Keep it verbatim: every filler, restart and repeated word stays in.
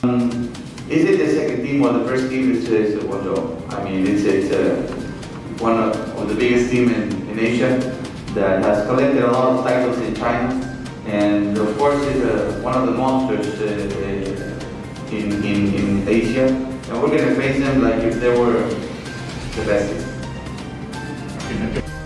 Um, is it the second team or the first team? It's, it's Guangzhou. I mean, it's, it's uh, one of, of the biggest team in, in Asia that has collected a lot of titles in China, and of course it's uh, one of the monsters uh, in, in, in Asia. And we're going to face them like if they were the best team.